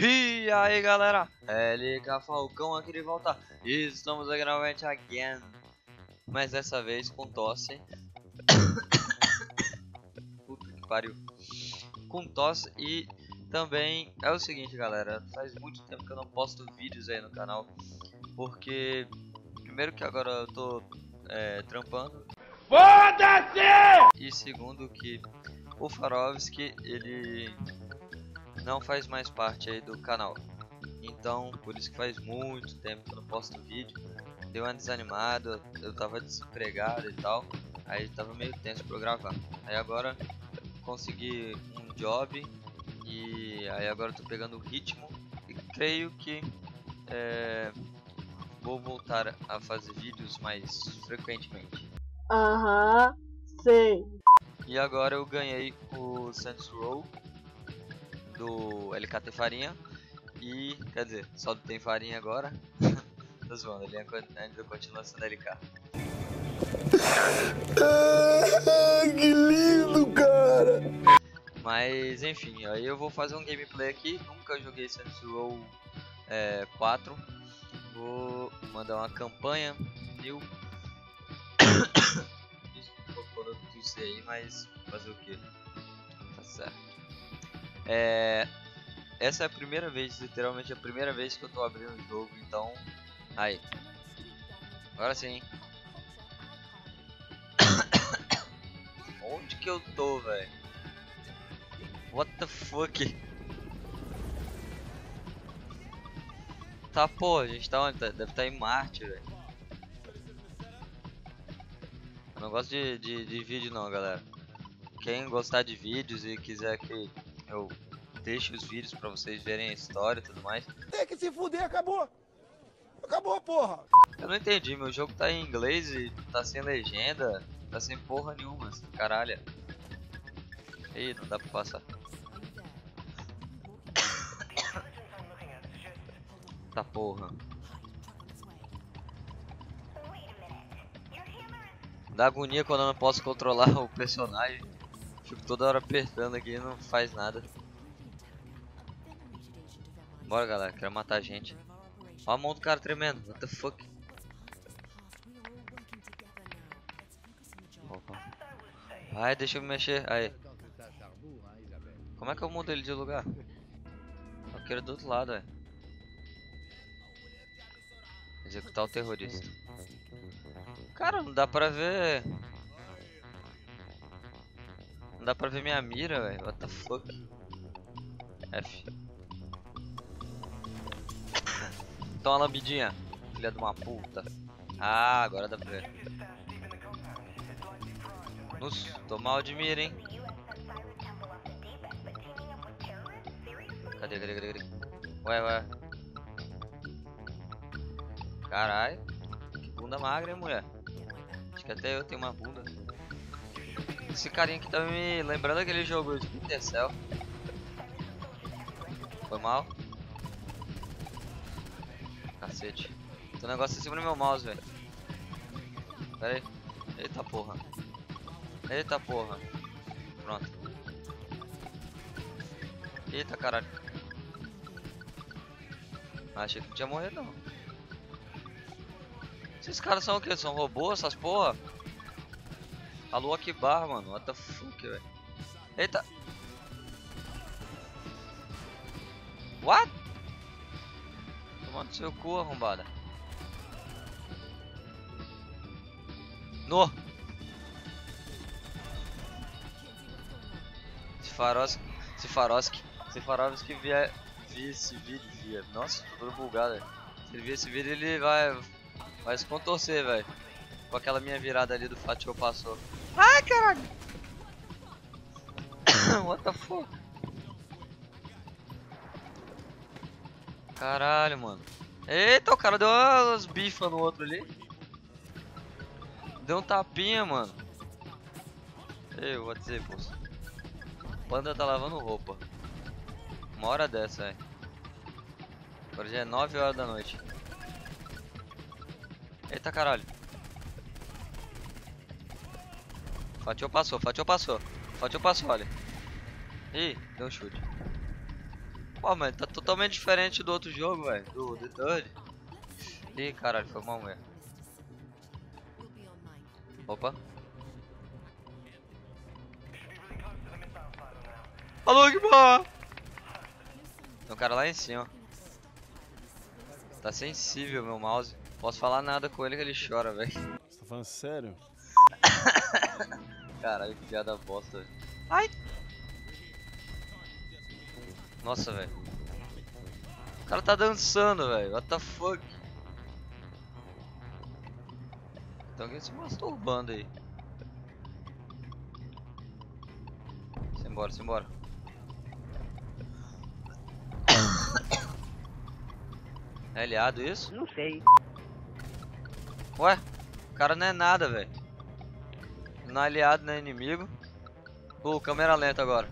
E aí galera, LK Falcão aqui de volta. Estamos aqui novamente again, mas dessa vez com tosse. Puta que pariu. Com tosse e também é o seguinte galera, faz muito tempo que eu não posto vídeos aí no canal. Porque primeiro que agora eu tô trampando. Foda-se! E segundo que o Farovski, ele não faz mais parte aí do canal. Então, por isso que faz muito tempo que eu não posto vídeo. Deu uma desanimada, eu tava desempregado e tal. Aí tava meio tenso pra eu gravar. Aí agora consegui um job. E aí agora eu tô pegando o ritmo. E creio que vou voltar a fazer vídeos mais frequentemente. Aham, sei. E agora eu ganhei o Saints Row do LKT Farinha. E, quer dizer, só tem farinha agora. Tô zoando, ele ainda continua sendo LK. Que lindo, cara! Mas, enfim, aí eu vou fazer um gameplay aqui. Nunca joguei Saints Row 4. Vou mandar uma campanha. Desculpa quando eu tossei aí, mas fazer o que? Tá certo. Essa é a primeira vez, literalmente a primeira vez que eu tô abrindo o jogo, então... Aí. Agora sim. Onde que eu tô, velho? What the fuck? Tá, pô, a gente tá onde? Deve estar em Marte, velho. Eu não gosto de vídeo não, galera. Quem gostar de vídeos e quiser que eu deixe os vídeos pra vocês verem a história e tudo mais. Tem que se fuder, acabou! Acabou, porra! Eu não entendi, meu jogo tá em inglês e tá sem legenda, tá sem porra nenhuma, caralho. Ih, não dá pra passar. Tá porra. Dá agonia quando eu não posso controlar o personagem. Fico toda hora apertando aqui e não faz nada. Bora galera, quero matar a gente. Olha a mão do cara tremendo, what the fuck. Opa. Ai, deixa eu me mexer, aí. Como é que eu mudo ele de lugar? Eu quero do outro lado, velho. Executar o terrorista. Cara, não dá pra ver. Não dá pra ver minha mira, velho. What the fuck? F. Toma uma lambidinha, filha de uma puta. Ah, agora dá pra ver. Nossa, tô mal de mira, hein? Cadê? Ué. Caralho. Que bunda magra, hein, mulher? Acho que até eu tenho uma bunda. Esse carinha aqui tá me lembrando aquele jogo de Splinter Cell. Foi mal? Cacete. Tem um negócio em cima do meu mouse, velho. Pera aí. Eita porra. Eita porra. Pronto. Eita caralho. Achei que não tinha morrido não. Esses caras são o que? São robôs, essas porra? Alô Akbar, mano. What the fuck, velho. Eita. What? Tomando seu cu, arrombada. No! Se Farovski vier esse vídeo, nossa, tô todo bugado, velho. Se ele vir esse vídeo, ele vai se contorcer, velho. Com aquela minha virada ali do fato que eu passou. Ai, caralho! What the fuck? Caralho, mano. Eita, o cara deu umas bifas no outro ali. Deu um tapinha, mano. Eu vou dizer, moço. Panda tá lavando roupa. Uma hora dessa, velho. Agora já é 9 horas da noite. Eita, caralho. Fatiou passou, olha. Ih, deu um chute. Pô, mas tá totalmente diferente do outro jogo, velho. Do The Third. Ih, caralho, foi mal mesmo. Opa. Alô, que boa! Tem um cara lá em cima. Tá sensível meu mouse. Posso falar nada com ele que ele chora, velho. Você tá falando sério? Caralho, que piada bosta, velho. Ai! Nossa, velho. O cara tá dançando, velho. What the fuck? Tem alguém se masturbando aí. Simbora, simbora. É aliado isso? Não sei. Ué? O cara não é nada, velho. Não é aliado, não é inimigo. Câmera lenta agora.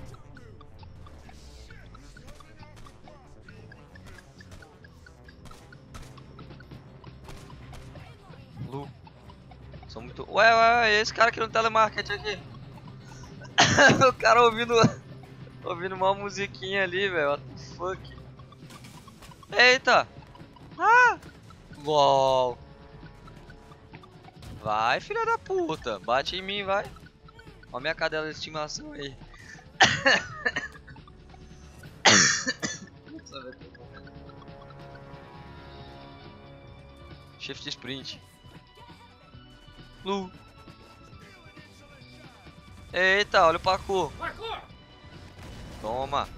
Sou muito... Ué, esse cara aqui no telemarketing aqui. O cara ouvindo uma musiquinha ali, velho. What the fuck? Eita! Ah! LOL. Vai, filha da puta. Bate em mim, vai. Ó minha cadela de estimação aí. Shift sprint. Eita, olha o parkour. Toma.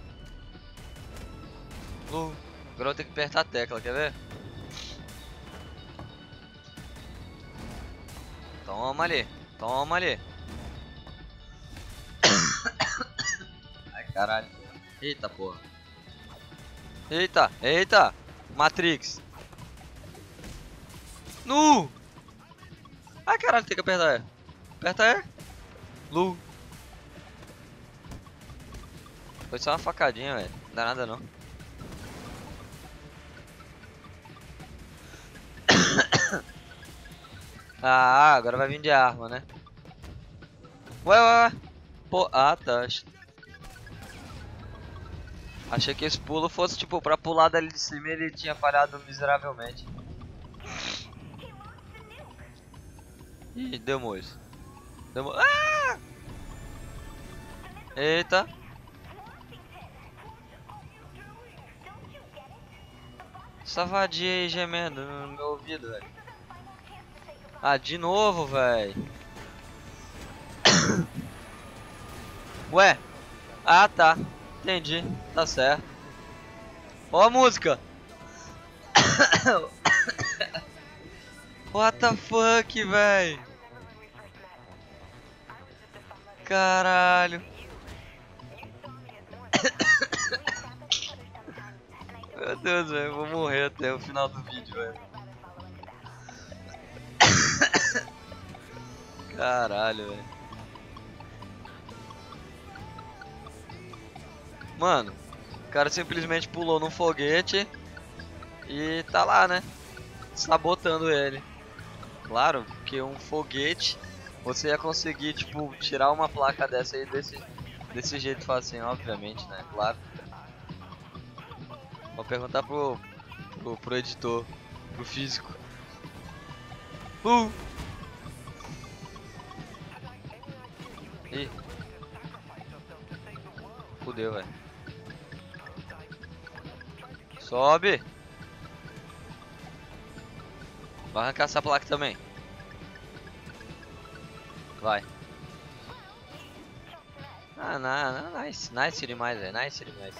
Agora eu vou ter que apertar a tecla, quer ver? Toma ali. Toma ali. Ai, caralho. Eita, porra. Eita, eita. Matrix. Ai, caralho, tem que apertar E. Aperta E. Foi só uma facadinha, velho. Não dá nada, não. Ah, agora vai vir de arma, né? Ué. Pô, ah, tá. Achei que esse pulo fosse, tipo, pra pular dali de cima e ele tinha falhado miseravelmente. Ih, deu moço. Ah! Eita. Essa vadia aí gemendo no meu ouvido, velho. Ah, de novo, velho. Ué. Ah, tá. Entendi. Tá certo. Ó a música. What the fuck, velho. Caralho. Meu Deus, velho. Vou morrer até o final do vídeo, velho. Caralho, velho. Mano, o cara simplesmente pulou num foguete e tá lá, né? Sabotando ele. Claro que um foguete você ia conseguir, tipo, tirar uma placa dessa aí desse jeito facinho, obviamente, né? Claro. Vou perguntar pro editor, pro físico. Ih. Fudeu, velho. Sobe. Vai arrancar essa placa também. Vai. Ah, não, nice demais, velho. Nice demais.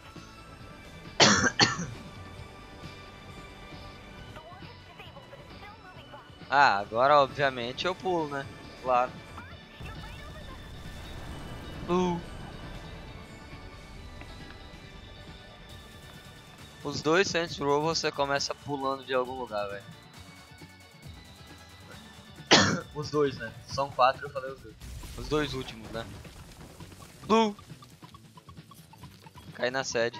Ah, agora obviamente eu pulo, né? Claro. Os dois Saints Row você começa pulando de algum lugar, velho. Os dois, né? São 4, eu falei os dois. Os dois últimos, né? Cai na sede.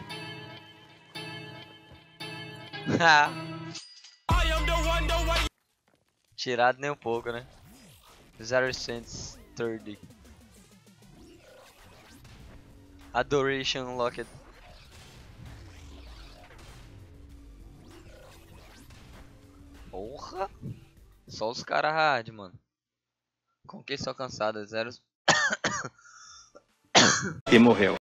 Tirado nem um pouco, né? 0 cents 30. Adoration Unlocked. Porra! Só os caras hard, mano. Conquista alcançada, 0. E morreu.